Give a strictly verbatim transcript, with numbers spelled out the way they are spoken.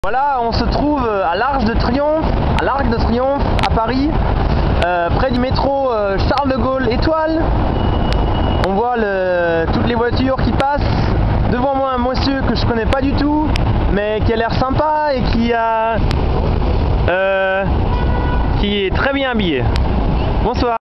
Voilà, on se trouve à l'Arc de Triomphe, à l'Arc de Triomphe à Paris, euh, près du métro euh, Charles de Gaulle Étoile. On voit le, toutes les voitures qui passent. Devant moi un monsieur que je connais pas du tout, mais qui a l'air sympa et qui a, euh, qui est très bien habillé. Bonsoir.